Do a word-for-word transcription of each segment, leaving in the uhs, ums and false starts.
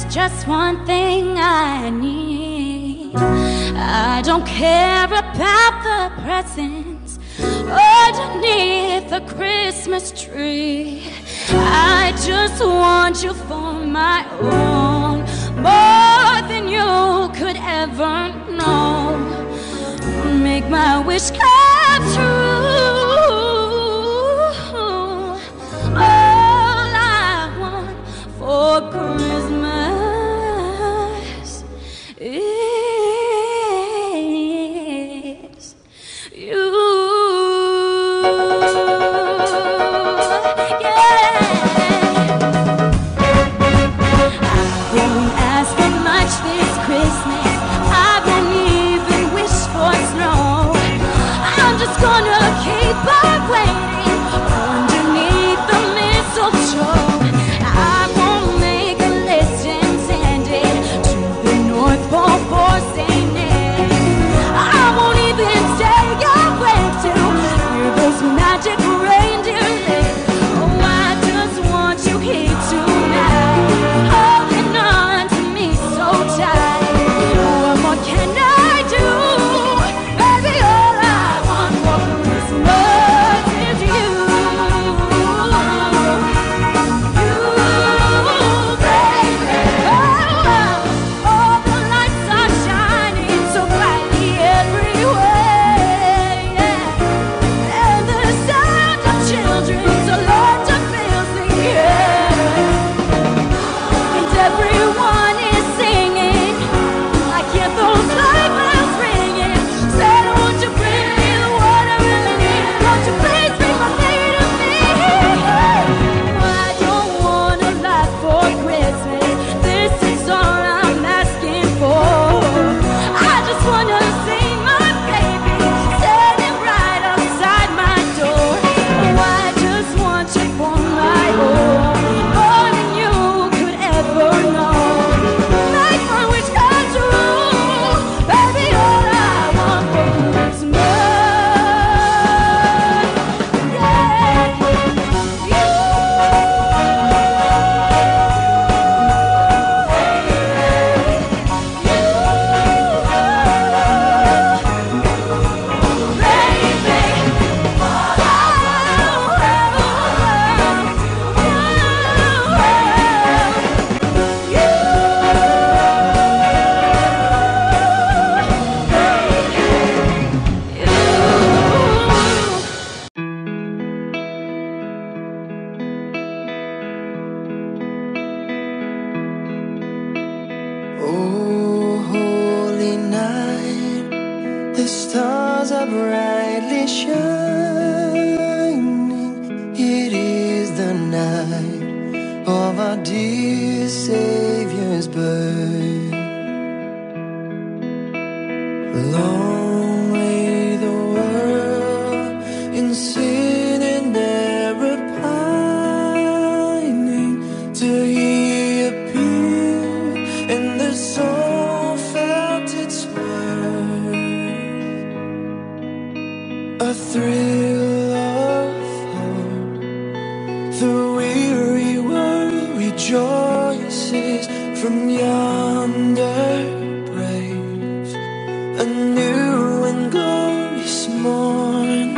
just one thing I need. I don't care about the presents underneath the Christmas tree. I just want you for my own, more than you could ever know. Make my wish come true. All I want for Christmas is you. Gonna keep on waiting underneath the mistletoe. I won't make a list and send it to the North Pole for Saint Nick. I won't even stay awake to hear those magic reindeer lick. Oh, I just want you here tonight, holding on to me so tight. What more can I do? Baby, all I want for Christmas is you. You, baby. Oh, all the lights are shining so brightly everywhere, yeah. And the sound of children's laughter fills the air. And everyone is singing. I hear those sleigh bells ringing. Said, won't you bring me the one I really need? Won't you please bring my lady to me? I don't want a lot for Christmas. This is all I'm asking for. I just wanna see my baby standing right outside my door. Oh, I just want you for my own, more than you could ever know. Make my wish come true, baby. All I want for Christmas, yeah, you. Oh, holy night, the stars are brightly shining. It is the night of our dear Savior's birth. Long lay the world in sin and error pining, till He appeared and the soul felt its worth. A thrill of hope, the weary world rejoices from yonder brave. A new and glorious morn.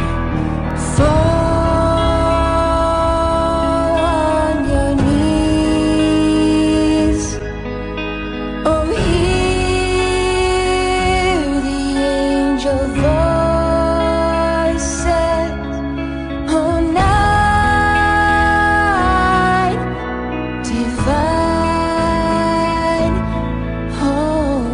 Fall on your knees. Oh, hear the angel voices. Oh, night divine. Oh,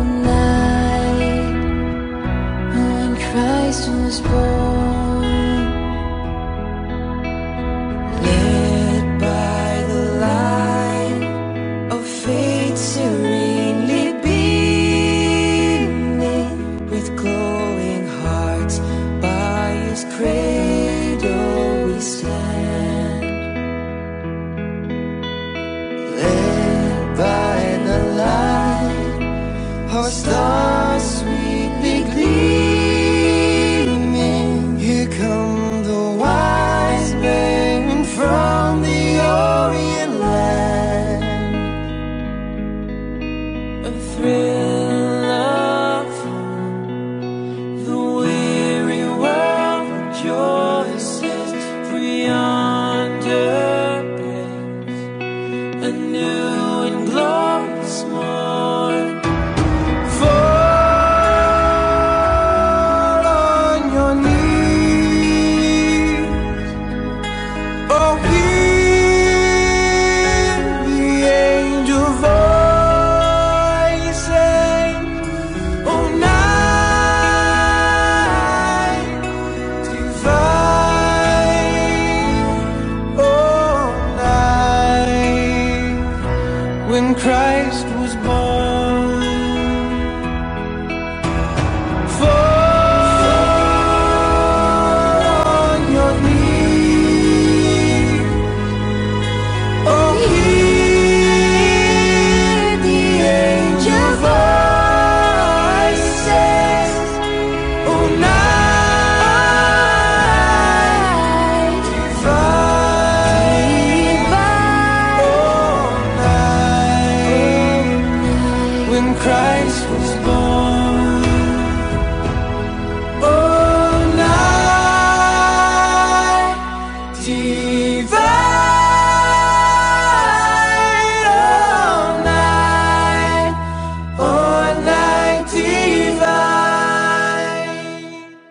a thrill of home. The weary world rejoices, for yonder breaks a new and glorious morn. Fall on your knees, oh hear the angel voices, oh night divine, oh night when Christ was born. Fall on your knees, oh hear the angel voices, oh night divine, oh night when Christ was born. Oh night divine, oh night, oh night divine.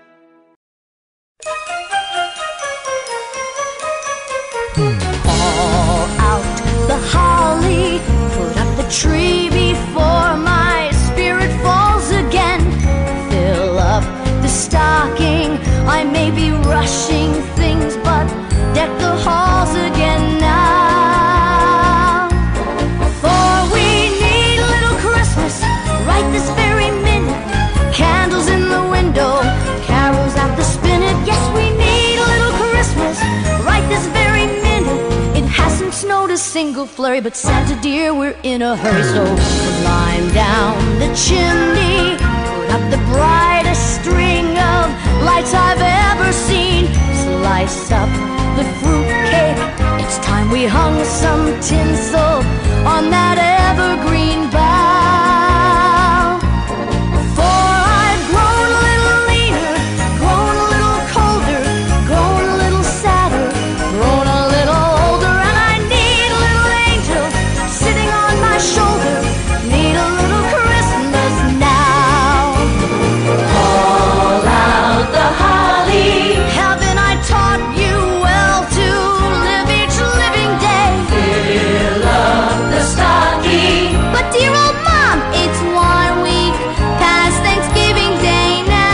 Call out the holly, put up the tree before my spirit falls again. Fill up the stocking, I may be rushing things, but deck the halls again now. For we need a little Christmas right this very minute. Candles in the window, carols at the spinet. Yes, we need a little Christmas right this very minute. It hasn't snowed a single flurry, but Santa dear, we're in a hurry. So climb down the chimney, put up the brightest string of lights I've ever seen. Slice up the fruit cake, it's time we hung some tinsel on that evergreen bough. For I've grown a little leaner, grown a little colder, grown a little sadder, grown a little older, and I need a little angel sitting on my shoulder. Need a little Christmas now. Call out the holly. Haven't I taught you well to live each living day? Fill up the stocking. But dear old mom, it's one week past Thanksgiving Day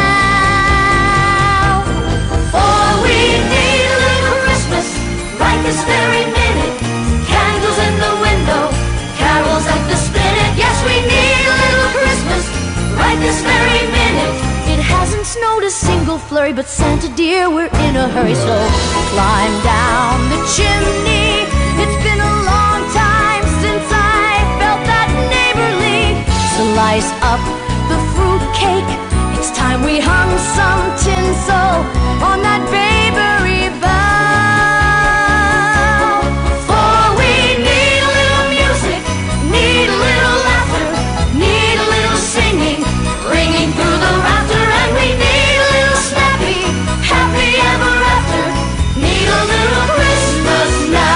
now. For we need a little Christmas right this very minute. Candles in the window, carols at the spinet. Yes, we need a little Christmas right this very minute. It hasn't snowed a single flurry, but Santa dear, we're in a hurry. So climb down the chimney. It's been a long time since I felt that neighborly. Slice up the fruit cake, it's time we hung some tinsel on that babery bough. For we need a little music, need a little laughter, need a little singing, ringing through the rafter, and we need a little snappy, happy ever after. Need a little Christmas now.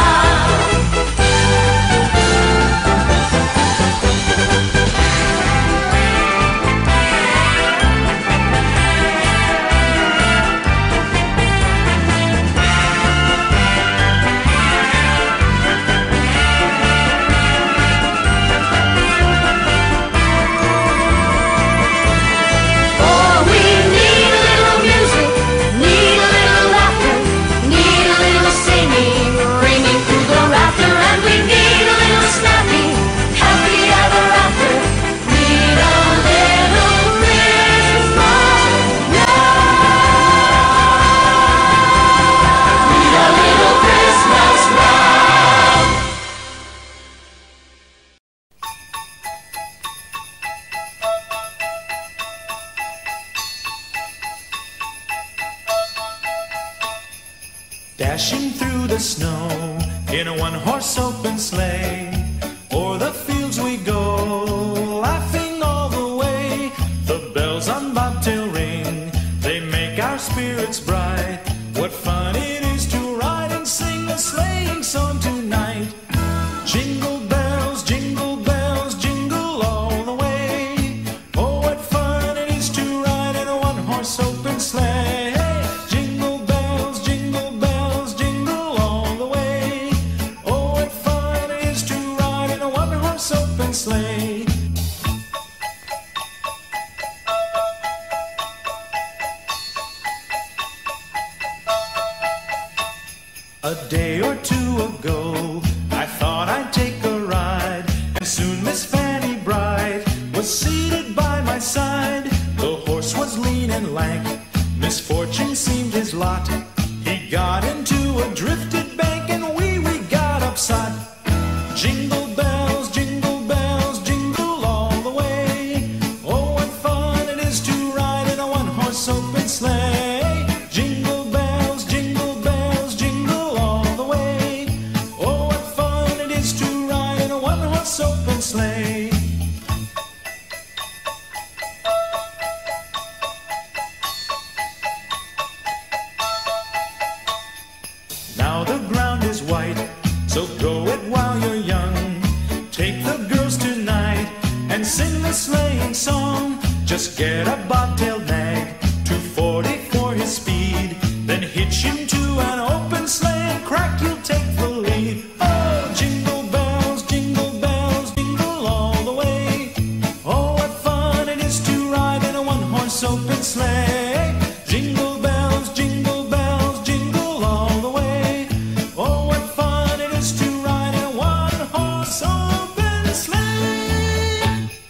Dashing through the snow in a one-horse open sleigh, o'er the fields we go. open sleigh. A day or two ago, I thought I'd take a ride, and soon Miss Fanny Bright was seated by my side. The horse was lean and lank, misfortune seemed his lot. He got into a drifted bank, and we, we got upset. Jingle bells, jingle bells, jingle all the way. Oh, what fun it is to ride in a one-horse open sleigh. Jingle bells, jingle bells, jingle all the way. Oh, what fun it is to ride in a one-horse open sleigh. Now the ground is white, so go it while you're young. Take the girls tonight and sing the sleighing song. Just get a bobtailed nag, two forty for his speed. Then hitch him to an open sleigh and crack, you'll take the lead. Oh, jingle bells, jingle bells, jingle all the way. Oh, what fun it is to ride in a one-horse open sleigh. Jingle bells, jingle bells, jingle all the way. Oh, what fun it is to ride in a one-horse open sleigh.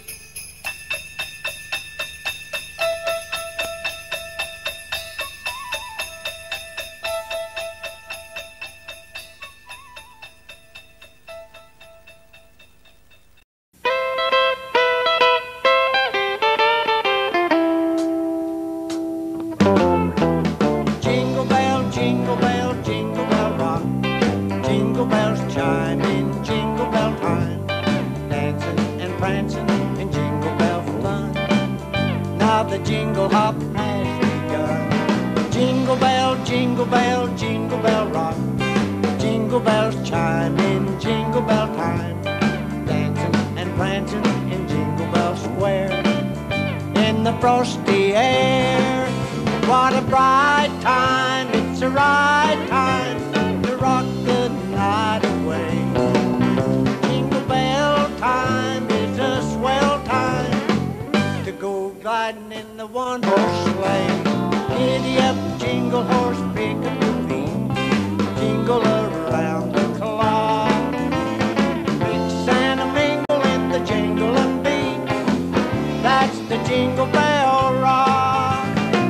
Jingle bell, jingle bell, jingle bell rock. Jingle bells chime in jingle bell time. Dancing and prancing in jingle bell fun. Now the jingle hop has begun. Jingle bell, jingle bell, jingle bell rock. Jingle bells chime in jingle bell time. Dancing and prancing in Jingle Bell Square. In the frosty air, what a bright time, it's a right time to rock the night away. Jingle bell time is a swell time to go gliding in the one-horse sleigh. Giddy up, jingle horse, pick up your feet, jingle around the clock. Mix and a mingle in the jingling beat, that's the Jingle Bell Rock.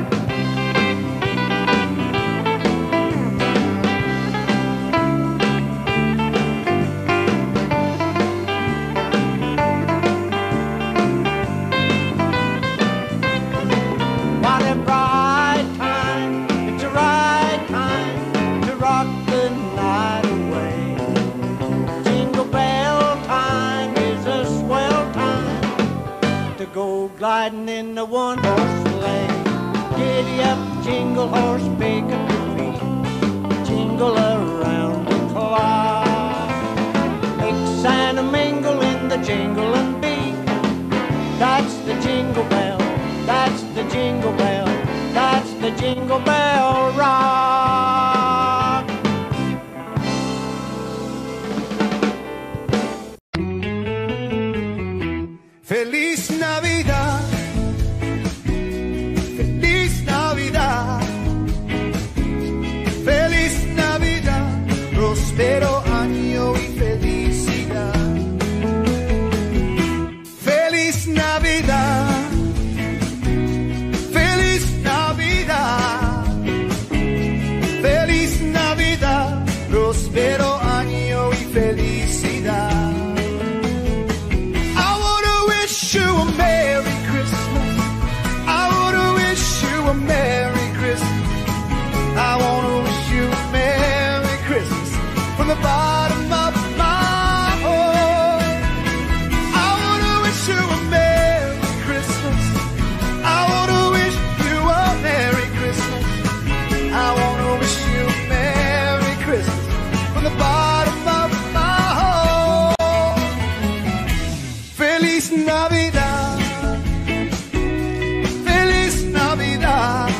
What a bright time, it's a right time to rock the night away. Jingle bell time is a swell time to go gliding in the one-horse sleigh. Giddy up, jingle horse, pick up your feet, jingle around the clock. Mix and a mingle in the jingling beat, that's the jingle bell, that's the jingle bell, that's the Jingle Bell Rock. Feliz Navidad, feliz Navidad, feliz Navidad, próspero año y felicidad. Feliz Navidad, feliz Navidad, feliz Navidad, próspero año y felicidad. I wanna wish you a Merry Christmas. I wanna wish you a Merry Christmas. I wanna wish you a Merry Christmas from the bottom of my heart. I wanna wish you a Merry Christmas. I wanna wish you a Merry Christmas. I wanna wish you a Merry Christmas from the bottom of my heart. Feliz Navidad, feliz Navidad,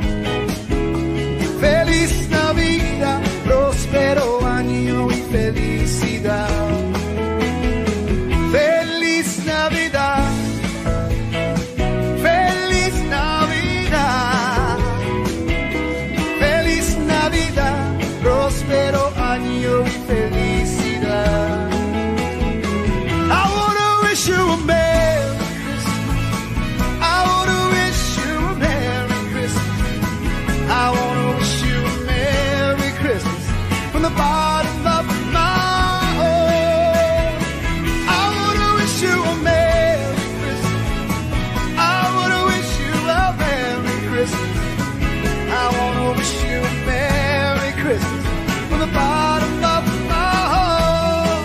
feliz Navidad, próspero año y felicidad. Feliz wish you a Merry Christmas. I wanna wish you a Merry Christmas. I wanna wish you a Merry Christmas from the bottom of my heart. I wanna wish you a Merry Christmas. I wanna wish you a Merry Christmas. I wanna wish you a Merry Christmas from the bottom of my heart.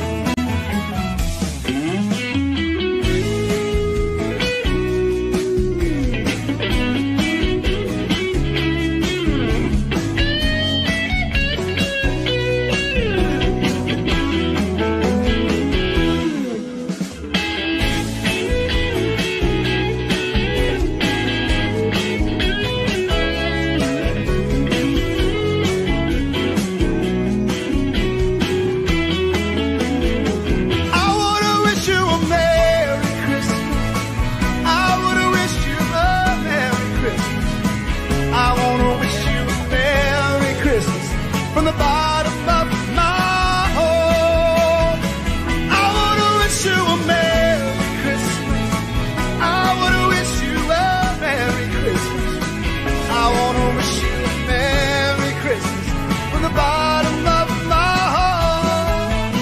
I wanna wish you a Merry Christmas. I wanna wish you a Merry Christmas. I wanna wish you a Merry Christmas from the bottom of my heart. I wanna wish you a Merry Christmas. I wanna wish you a Merry Christmas. I wanna wish you a Merry Christmas from the bottom of my heart.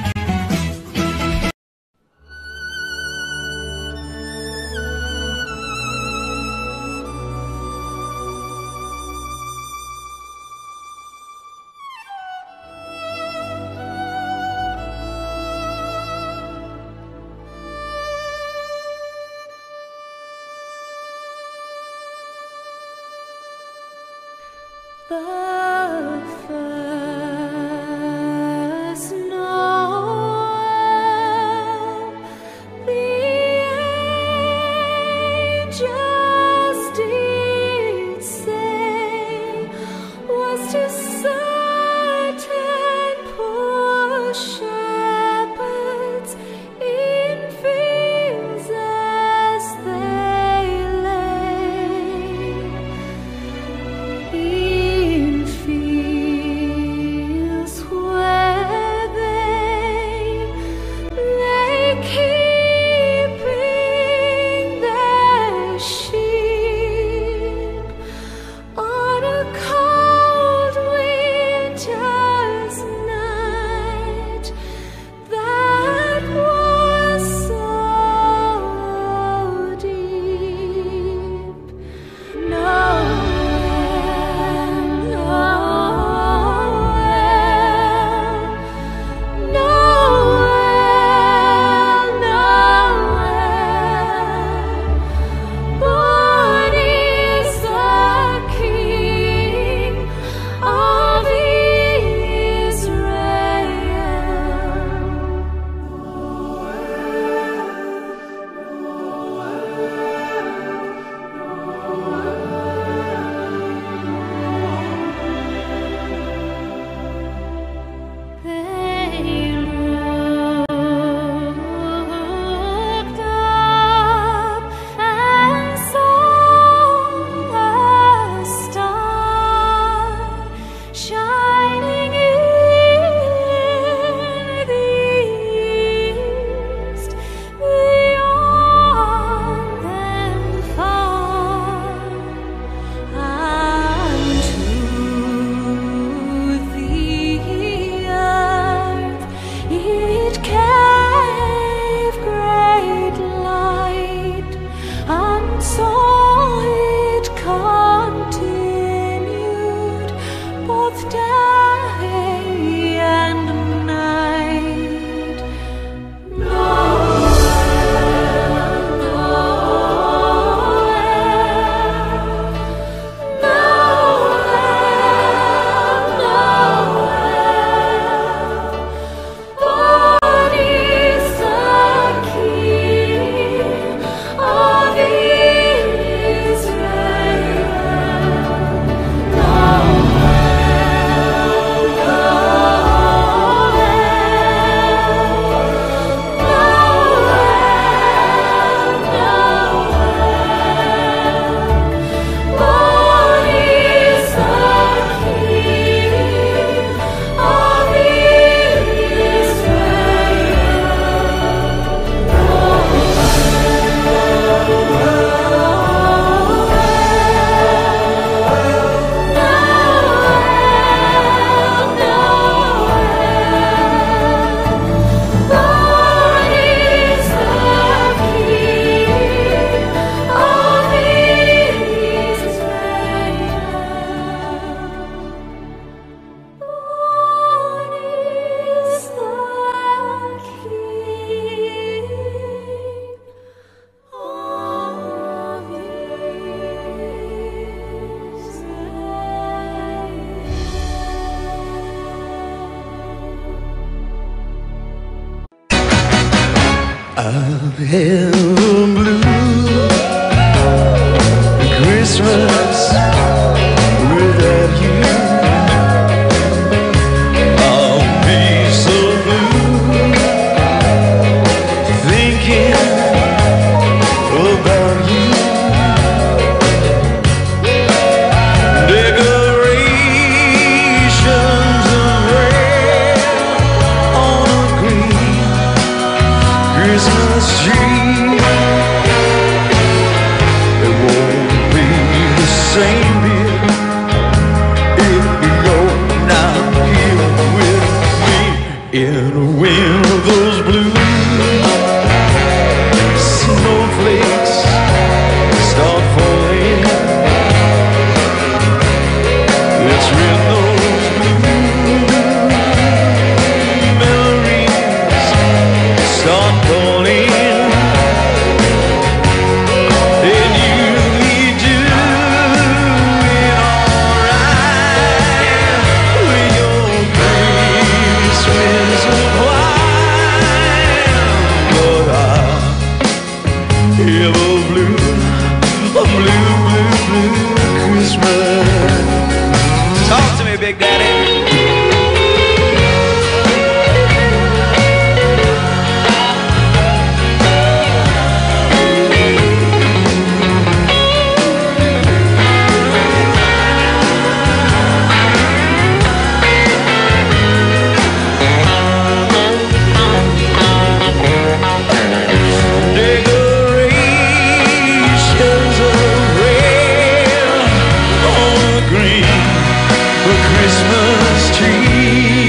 The first Noel, the angels did say, was to certain poor shepherds in fields as they lay. In have a blue Christmas without you. I'll be so blue thinking about you. Decorations of red on a green Christmas tree. It won't be the same, dear, if you're not here with me. In a wind of those blue snowflakes start falling. It's when those blue memories start calling. And you'll be doing alright with your Christmas of wine. But I have a blue, a blue, blue, blue Christmas. Talk to me, Big Daddy. Decorations of red on a green Christmas tree.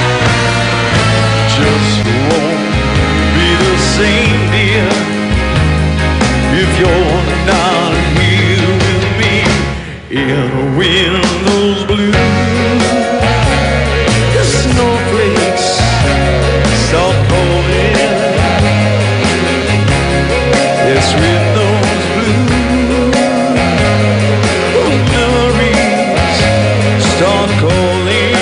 Just won't be the same, dear, if you're not here with me. In a wind those blue snowflakes start falling. It's with those blue memories start calling.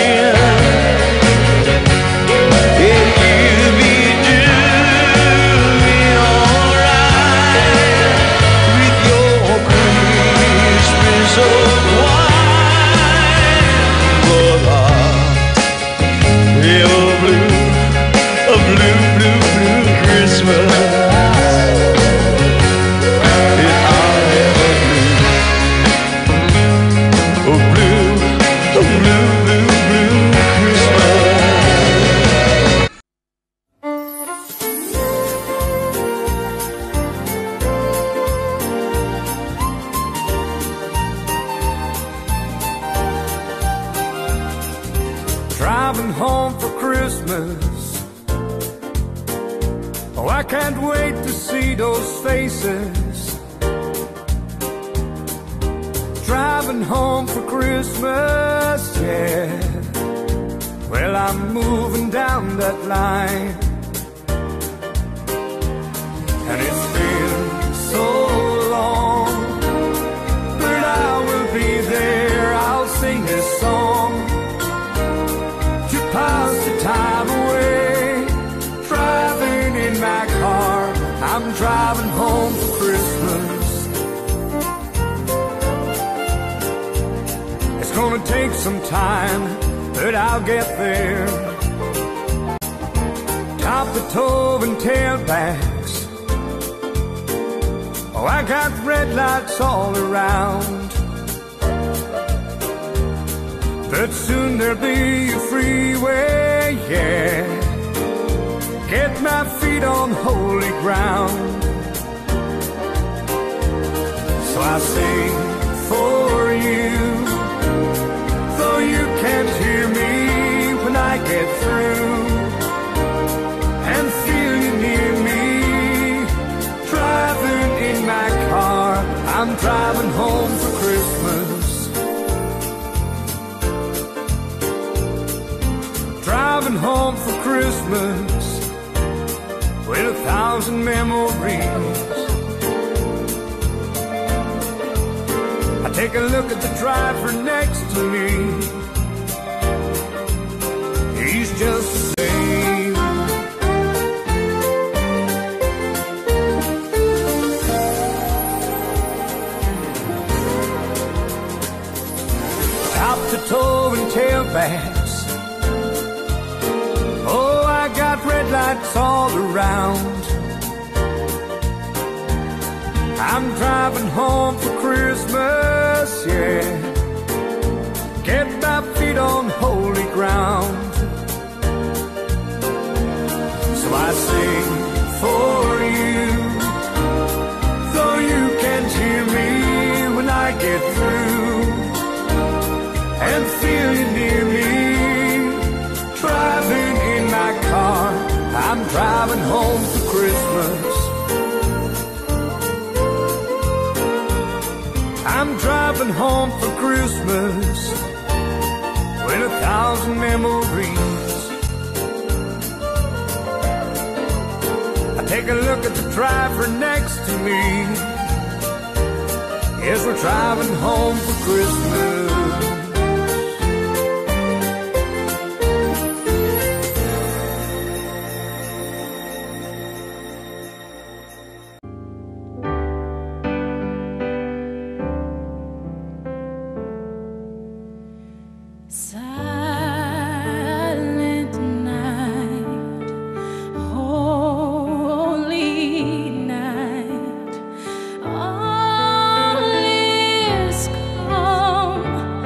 And you'll be doing alright with your Christmas of wine. But I have a blue, a blue, blue, blue Christmas. And I have a blue, a blue, a blue, blue, blue Christmas. Driving home for Christmas. Oh, I can't wait to see those faces. Driving home for Christmas, yeah. Well, I'm moving down that line, and it's been so long, but I will be there. I'll sing this song to pass the time away. Driving in my car, I'm driving home for Christmas. It's gonna take some time, but I'll get there. Top the toe and tailbacks. Oh, I got red lights all around, but soon there'll be a freeway, yeah. Get my feet on holy ground. So I sing for you, though you can't hear me when I get through, and feel you near me. Driving in my car, I'm driving home for Christmas. Driving home for Christmas with a thousand memories. I take a look at the driver next to me. He's just the same. gas. Oh, I got red lights all around. I'm driving home for Christmas, yeah. Get my feet on holy ground. So I sing for you, though you can't hear me when I get through, and feel you near me, driving in my car. I'm driving home for Christmas. I'm driving home for Christmas with a thousand memories. I take a look at the driver next to me. Yes, we're driving home for Christmas. Silent night, holy night, all is calm.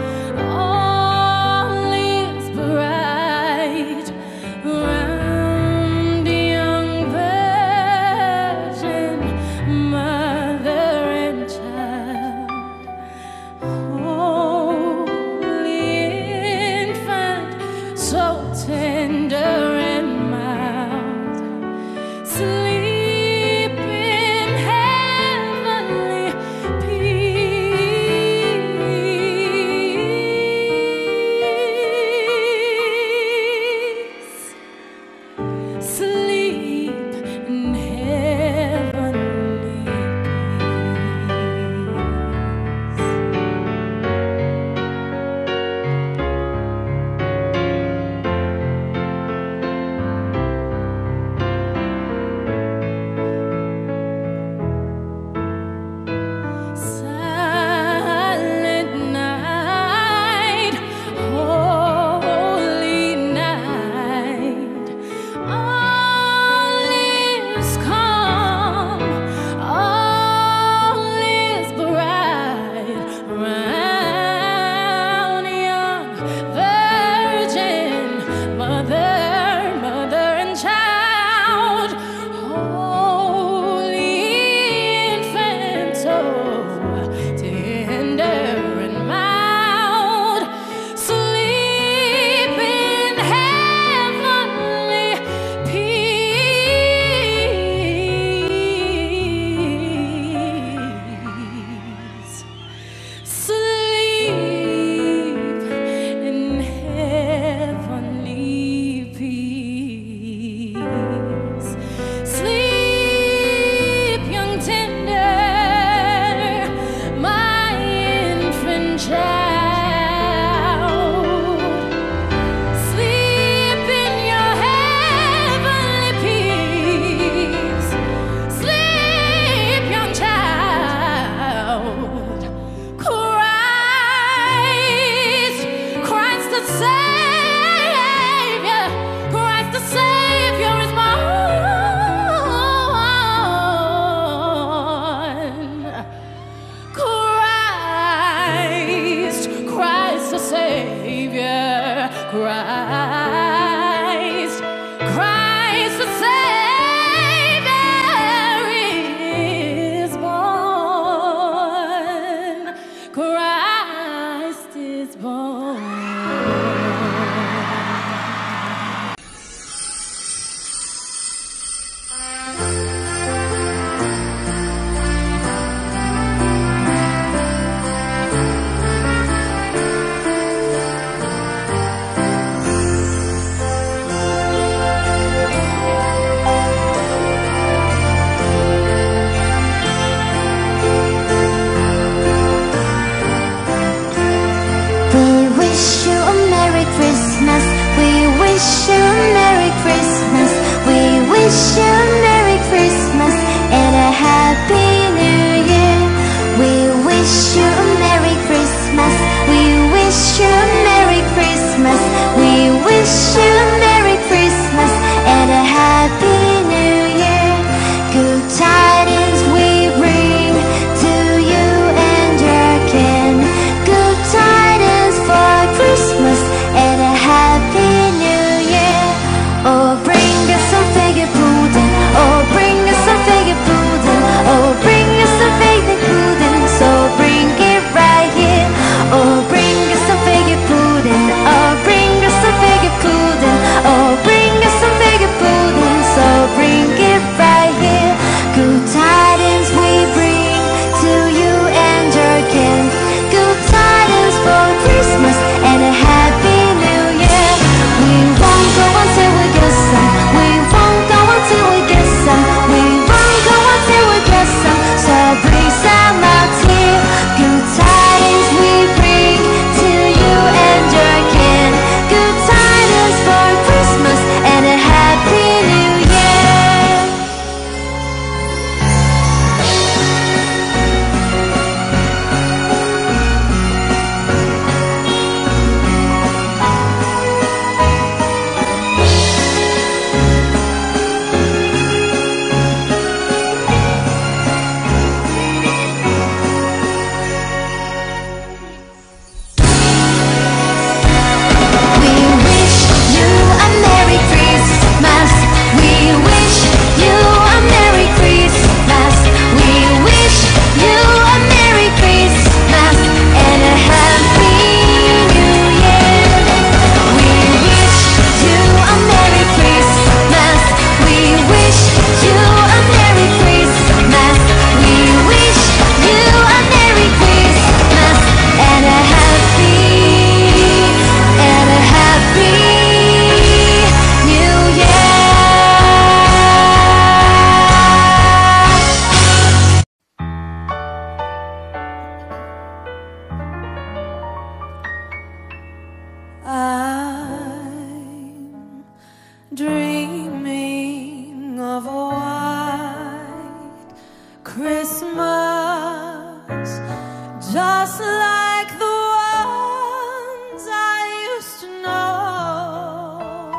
Christmas, just like the ones I used to know,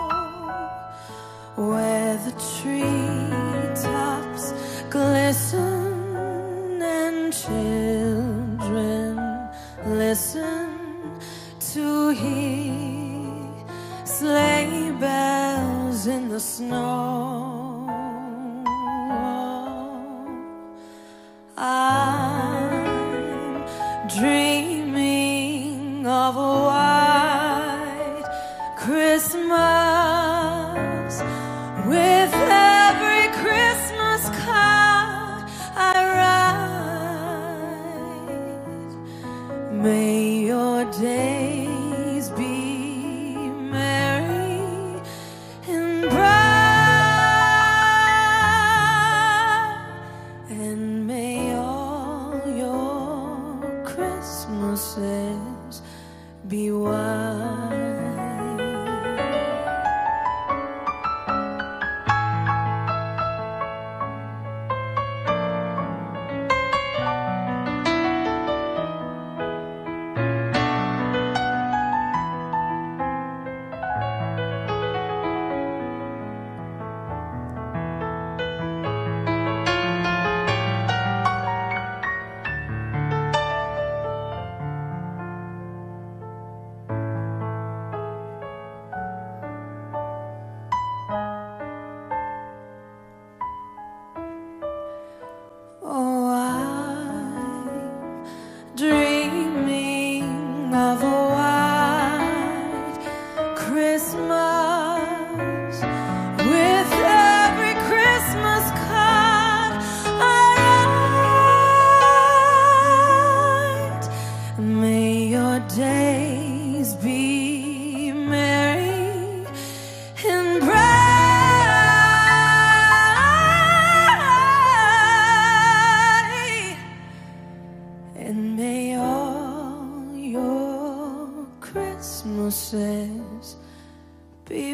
where the treetops glisten and children listen to hear sleigh bells in the snow. I'm dreaming of a white Christmas, with every Christmas card I write. May your days be merry and bright, and may all your Christmases be white. Oh, I'm dreaming of a white Christmas, with every Christmas card I write. May your days be merry and bright, and may all your Christmases be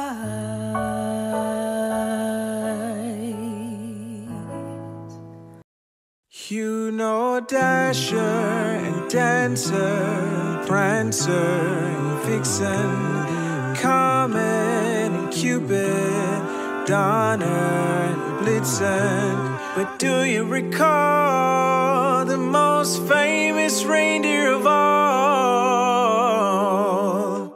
white. You know Dasher and Dancer, Prancer and Vixen, Comet and Cupid, Donner and Blitzen. But do you recall the most famous reindeer of all?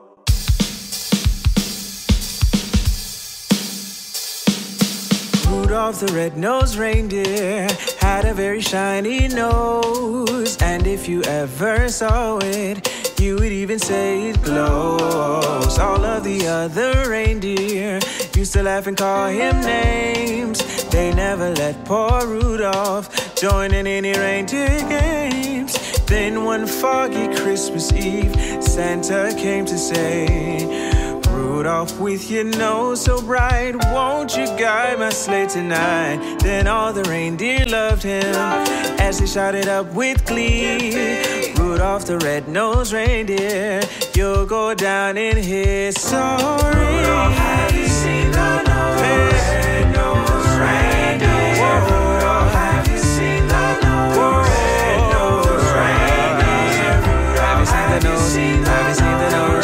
Rudolph the red-nosed reindeer had a very shiny nose, and if you ever saw it, you would even say it glows. All of the other reindeer used to laugh and call him names. They never let poor Rudolph join in any reindeer games. Then one foggy Christmas Eve, Santa came to say, Rudolph, with your nose so bright, won't you guide my sleigh tonight? Then all the reindeer loved him as they shouted up with glee, Rudolph the red-nosed reindeer, you'll go down in history. Rudolph, have you seen the red-nosed reindeer? Rudolph, have you seen the red-nosed reindeer? Have you seen the nose? Have you seen the nose?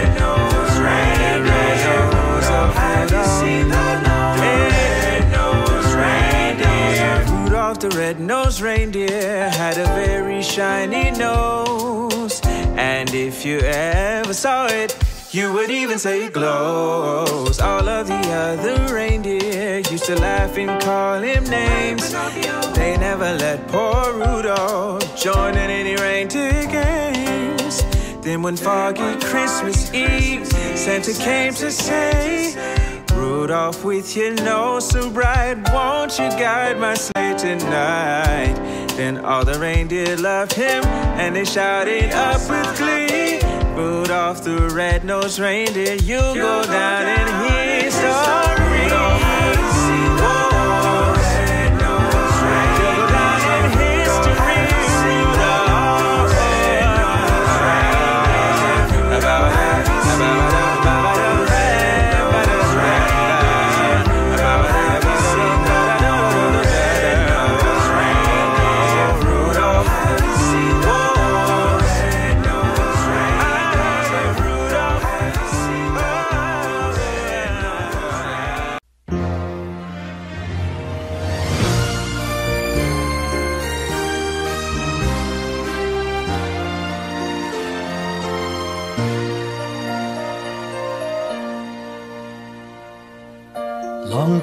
Rudolph the red-nosed reindeer had a very shiny nose, and if you ever saw it, you would even say it glows. All of the other reindeer used to laugh and call him names. They never let poor Rudolph join in any reindeer games. Then one foggy Christmas Eve, Santa came to say, Rudolph, with your nose so bright, won't you guide my sleigh tonight? Then all the reindeer loved him, and they shouted up with glee, Rudolph the red-nosed reindeer, you'll go down in history. Rudolph, have you seen the red-nosed reindeer? You'll go down in history. Rudolph, red-nosed reindeer. About that, about that.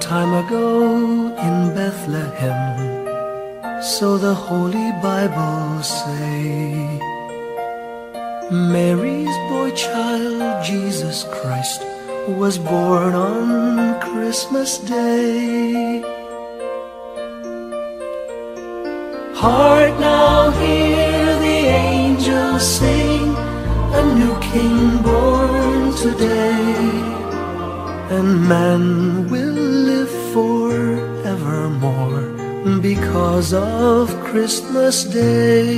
time ago in Bethlehem, so the Holy Bible say, Mary's boy child, Jesus Christ, was born on Christmas Day. Hark now, hear the angels sing, a new King born today, and man will live forevermore because of Christmas Day.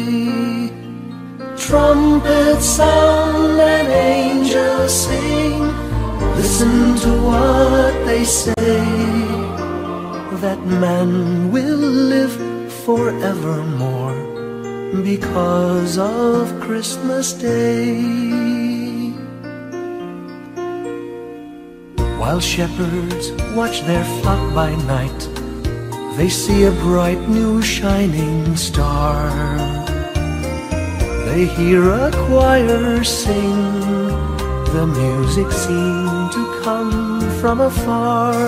Trumpets sound and angels sing, listen to what they say, that man will live forevermore because of Christmas Day. While shepherds watch their flock by night, they see a bright new shining star. They hear a choir sing, the music seemed to come from afar.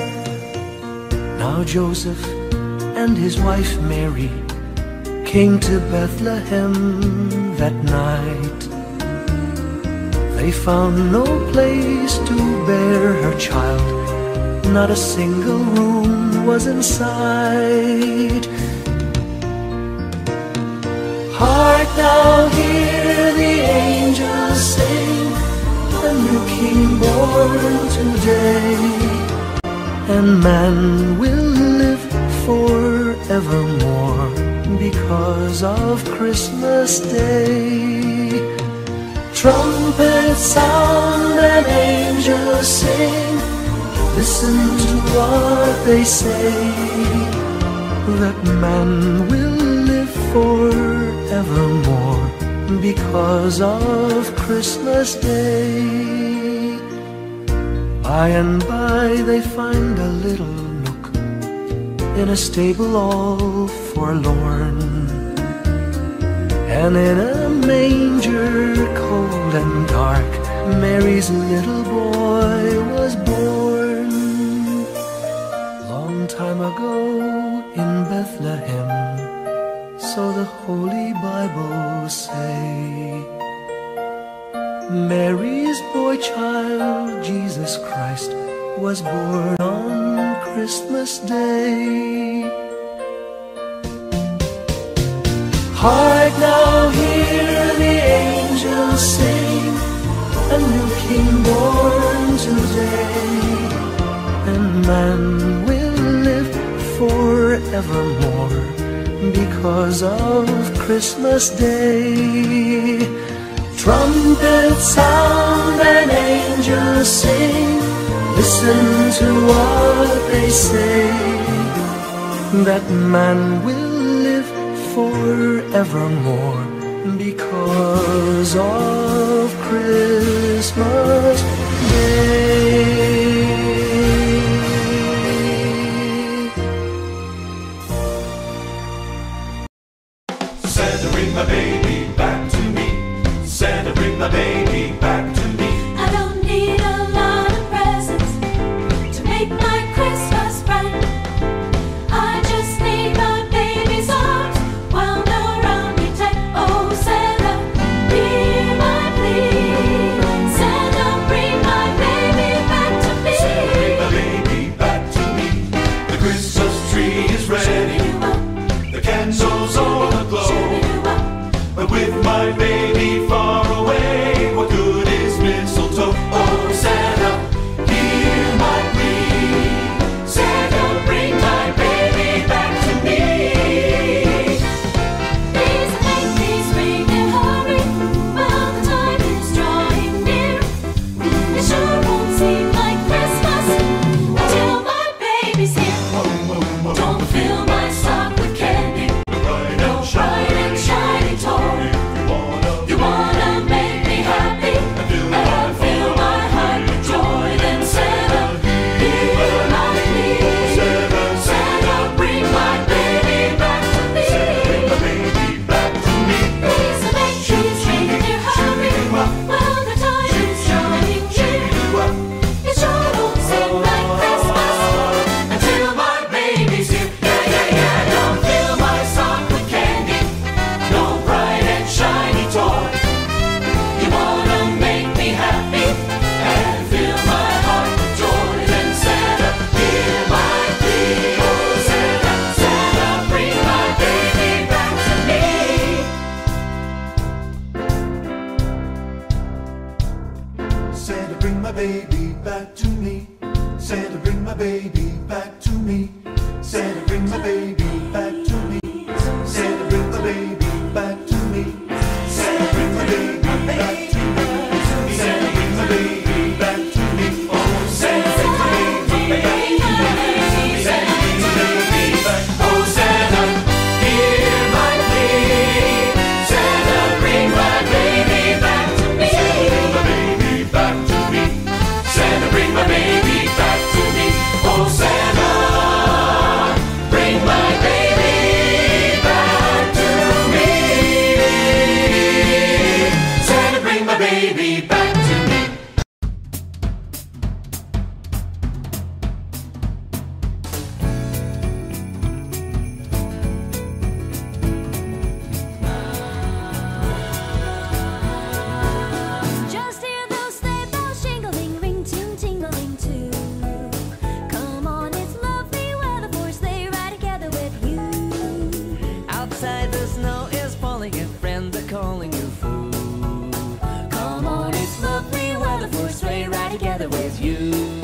Now Joseph and his wife Mary came to Bethlehem that night. They found no place to bear her child, not a single room was in sight. Hark now, hear the angels sing, a new King born today, and man will live forevermore because of Christmas Day. Trumpets sound and angels sing, listen to what they say, that man will live forevermore because of Christmas Day. By and by they find a little nook in a stable all forlorn, and in a manger cold and dark, Mary's little boy was born. Long time ago in Bethlehem, so the Holy Bible say, Mary's boy child, Jesus Christ, was born on Christmas Day. Hark now, hear the angels sing, a new King born today, and man will live forevermore because of Christmas Day. Trumpets sound and angels sing, listen to what they say, that man will live forevermore because of Christmas Day. Santa, bring my baby back to me. Santa, bring my baby back to me. I don't need a lot of presents to make my Christmas bright. I just need my baby's arms wound around me tight. Oh, Santa, hear my plea. Santa, bring my baby back to me. Santa, bring my baby back to me. The Christmas tree is ready. The candles all aglow. The baby back to me. Santa, bring my baby back to me. Santa, bring my baby back to me. Santa, bring my baby back to me. Santa, bring my baby back to me. Santa, bring my baby back to me. Oh, Santa, bring my baby back to me. Santa, bring my baby back. Oh, Santa, hear my plea. Santa, bring my baby back to me. Santa, bring my baby back to me. Santa, bring my baby back to me. Oh, Santa, bring my baby back to me. Santa, bring my baby back to me. Just hear those sleigh bells jingling, ring, ting, tingling too. Come on, it's lovely weather for a sleigh ride together with you. Outside the snow is falling and friends are calling you fool. Come on, it's lovely weather for a sleigh ride together with you.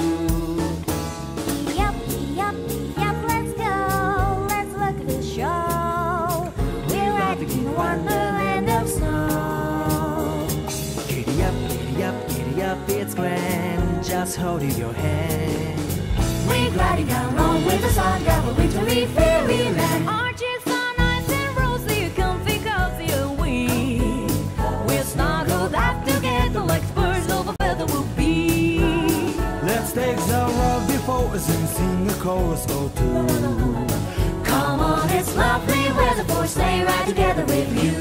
Yup, yup, yup, let's go. Let's look at the show. We're riding in a wonderland of snow. Giddy up, giddy up, giddy up, it's grand. Just holding your hand. We're gliding down along with the sun, of a wintry fairyland. Aren't you so nice and rosy, comfy, cozy, and we? We're snuggled up together like birds of a feather will be. Let's take the road before us and sing a chorus or two. Come on, it's lovely weather for a sleigh ride together with you.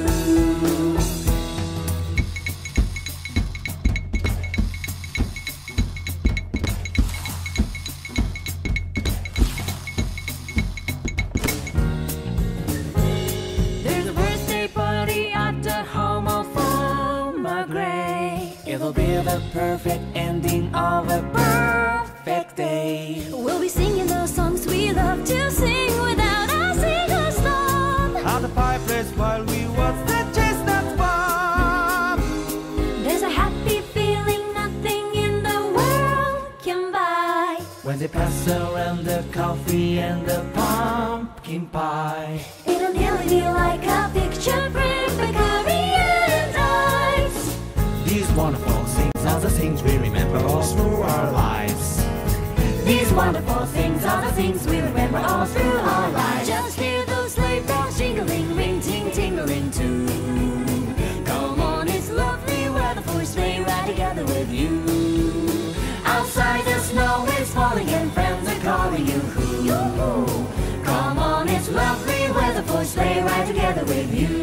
There's a birthday party at the home of Farmer Gray. It'll be the perfect ending of a perfect day. We'll be singing those songs we love to sing without a single stop. At the fireplace while we watch the chestnuts pop. There's a happy feeling nothing in the world can buy. When they pass around the coffee and the pumpkin pie. It'll nearly be like a picture frame by Curry and Ives. These wonderful things are the things we remember all through our lives. These wonderful things are the things we remember all through our lives. Just hear those sleigh bells jingling, ring, ting, tingling too. Come on, it's lovely weather for a sleigh ride together with you. Outside the snow is falling and friends are calling you. Yoo-hoo. Come on, it's lovely weather for a sleigh ride together with you.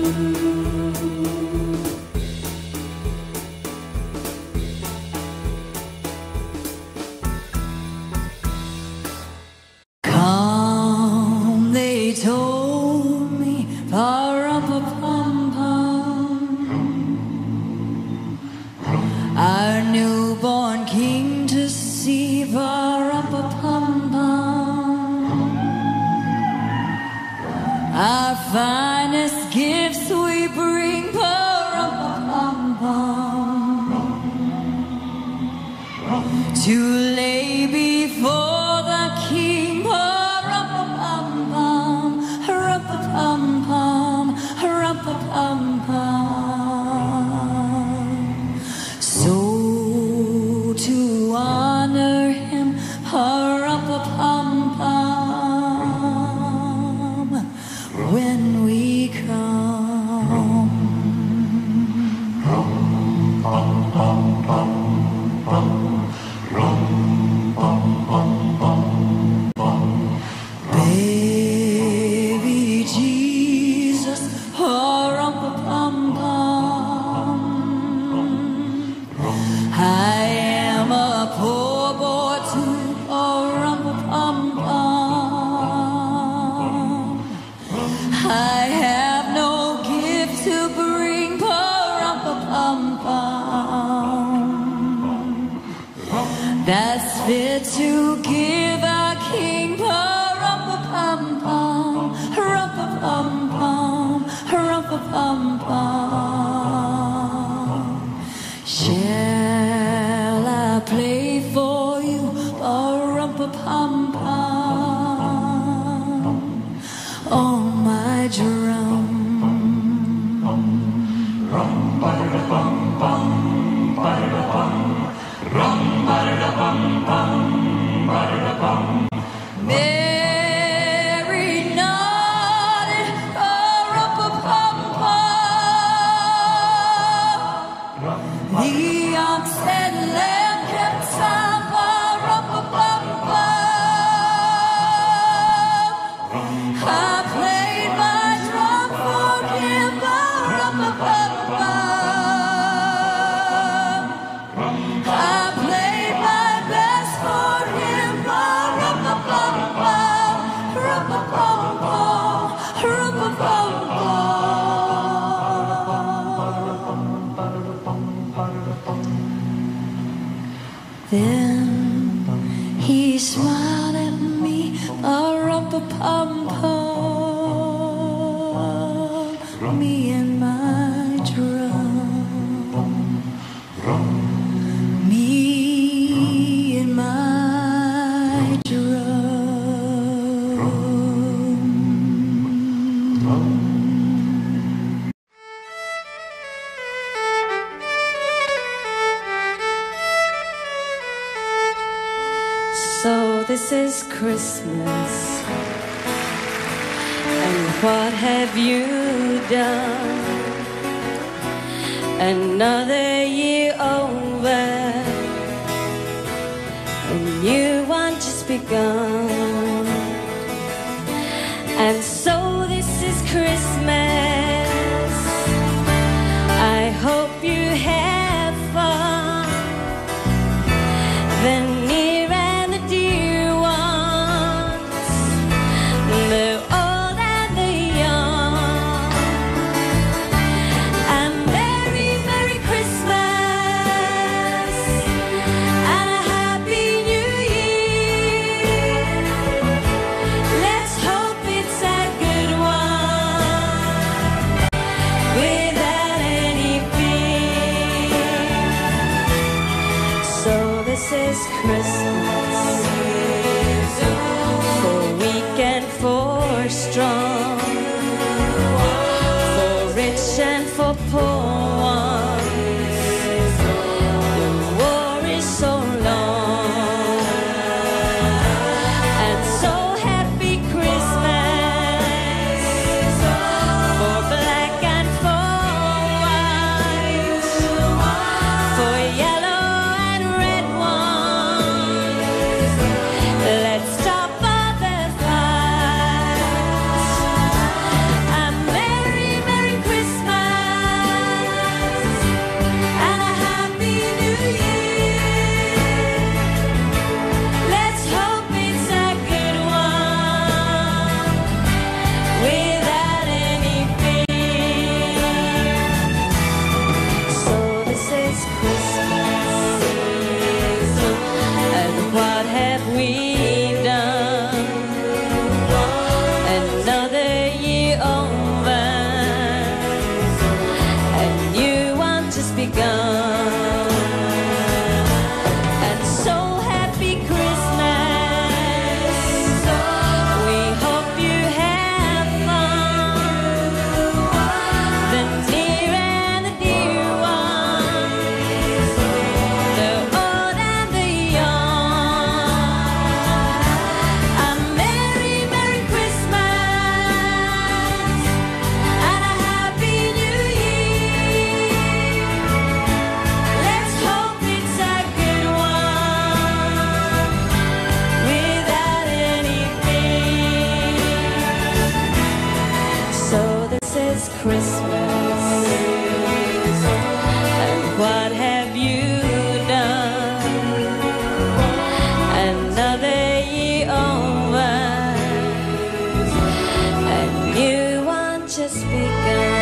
Come, they told me, pa-rum-pa-pum-pum, our newborn king to see, pa-rum-pa-pum-pum. Our finest gifts we bring, pa-rum-pa-pum-pum, to lay before the king, pa-rum-pa-pum-pum, rum-pa-pum-pum, rum-pa-pum-pum. So to honor him, pa-rum-pa-pum-pum, when we come. Baby Jesus, pa-rum-pa-pum-pum, I am a poor boy too, pa-rum-pa-pum-pum. I have no gift to bring, pa-rum-pa-pum-pum, that's fit to give our king, pa-rum-pa-pum-pum, rum-pa-pum-pum, rum-pa-pum-pum. Shall I play on my drum. Rum ba-da bum bum, ba-da bum. Rum ba-da bum bum, ba-da bum. Mary nodded, oh, rum-pa-pum-pum. The ox and lamb kept time, oh, rum-pa-pum-pum. I played my drum for him, oh, rum-pa-pum-pum. I played my best for him, oh, rum-pa-pum-pum, rum-pa-pum-pum, rum-pa-pum-pum. Then he smiled at me, oh, rum-pa-pum-pum, me and my drum. Me and my drum. So this is Christmas, and what have you done? Another year over, a new one just begun. And so this is Christmas. I hope you have fun. The near and the dear ones, the old and the young. A merry, merry Christmas and a happy new year. Let's hope it's a good one without any fear. So this is Christmas, for weak and for strong, for rich and for poor ones. The war is so long, and so happy Christmas for black and for white, for yellow and red ones. Let's stop all the fights. A merry, merry Christmas and a happy new year. Let's hope it's a good one without any fear. So this is Christmas, and what have we done? Another year over, a new one just begun. And so happy Christmas. We hope you have fun. The near and the dear ones, the old and the young. A merry, merry Christmas and a happy new year. Let's hope it's a good one without any fear. So this is Christmas, and what have you done? Another year over, a new one just begun.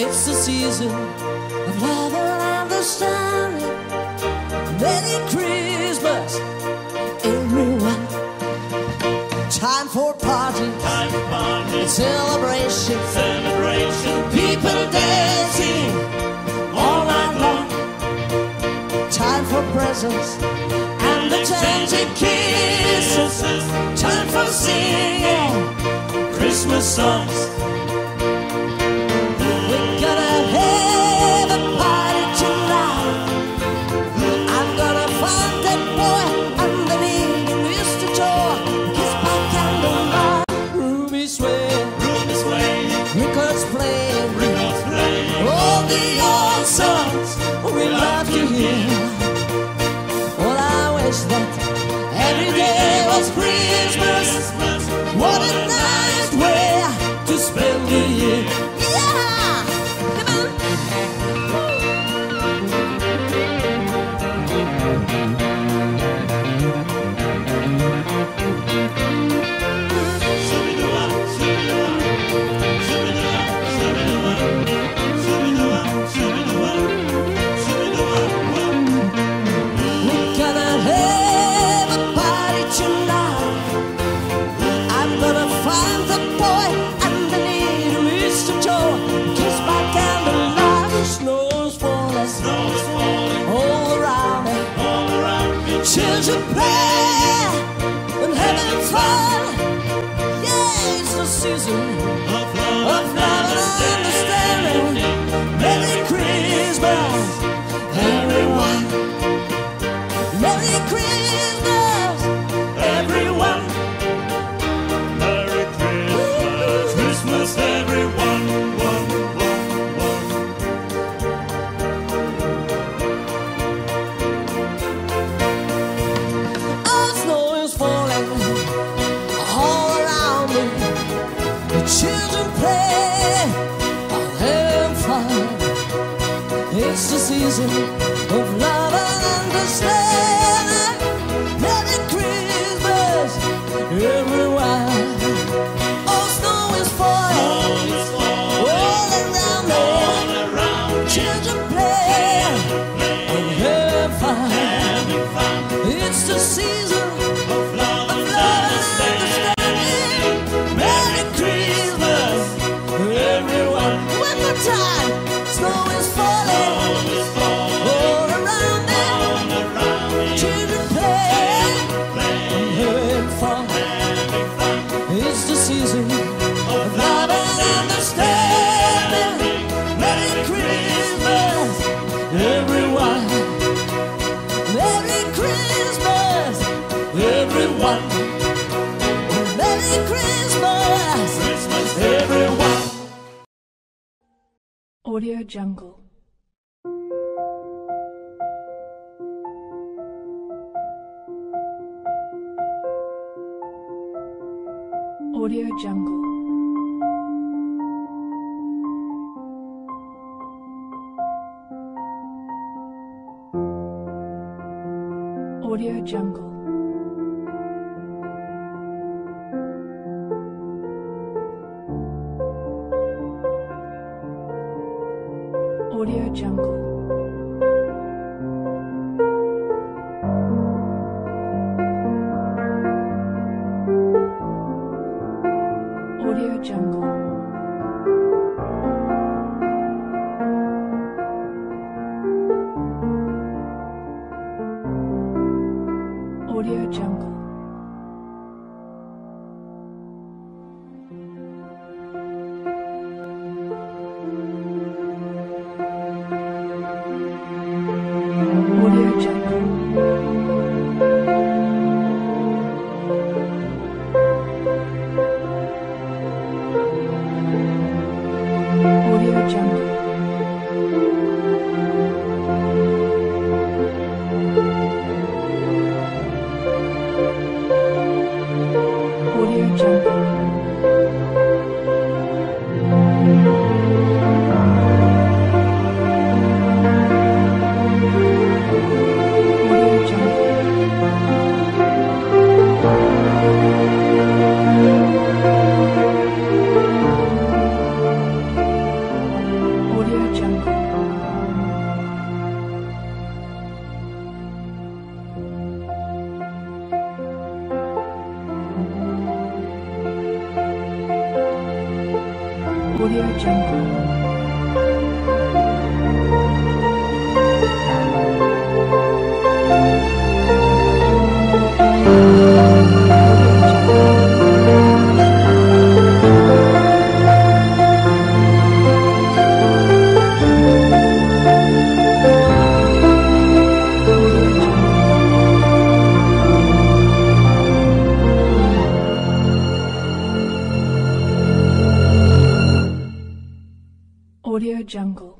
It's the season of love and understanding. Merry Christmas, everyone. Time for party, Time for party, celebration, celebration, people dancing all night long. Time for presents and exchanging kisses. Time for singing Christmas songs. We're gonna have a party tonight. I'm gonna find that boy underneath the mistletoe. Kiss my candlelight. Room is swaying, Room is swaying, records playing, records playing. all the old songs we love to hear. Well, I wish that every day was Christmas. Christmas, What a nice way to spend the year. Yeah! Come on! Shoo-be-doo-wah, shoo-be-doo-wah, shoo-be-doo-wah, shoo-be-doo-wah, shoo-be-doo-wah, shoo-be-doo-wah, shoo-be-doo-wah. We're gonna have a party tonight. I'm gonna find the boy underneath the mistletoe. Kiss my candlelight. The snow's falling Snow is falling all around me. all around me. Children play and having fun. Yeah, it's the season Of love of love and understanding. Merry Christmas, everyone. Merry Christmas, everyone. Merry Christmas, Christmas, everyone. One, one, one. Oh, snow is falling all around me. The children play, are having fun. It's the season of love and understanding. Merry Christmas, everyone. Oh, snow is falling All is falling all around me. all around me. Children play, and having fun. Having fun It's the season of love of and love and understanding. understanding. Merry Christmas, everyone. One more time. Snow is falling All is falling all around me. all around me. Children play, Playing, having fun. having fun It's the season of love and understanding. Merry Christmas, everyone. Merry Christmas, everyone. Merry Christmas, Christmas, everyone. Audio Jungle. Audio Jungle. Audio Jungle. Audio Jungle. Audio Jungle. Audio Jungle. Audio Jungle. Audio Jungle. Audio Jungle. Audio Jungle. Audio Jungle. Audio Jungle.